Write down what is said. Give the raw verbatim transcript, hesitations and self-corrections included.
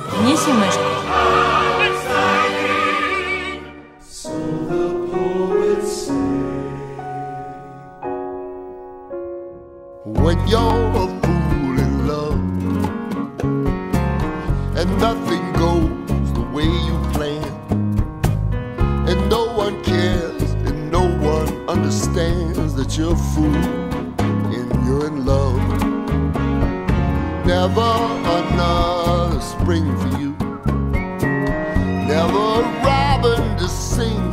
Неси мышку. When you're a fool in love and nothing goes the way you plan, and no one cares and no one understands that you're a fool and you're in love. Never another spring for you, never a robin to sing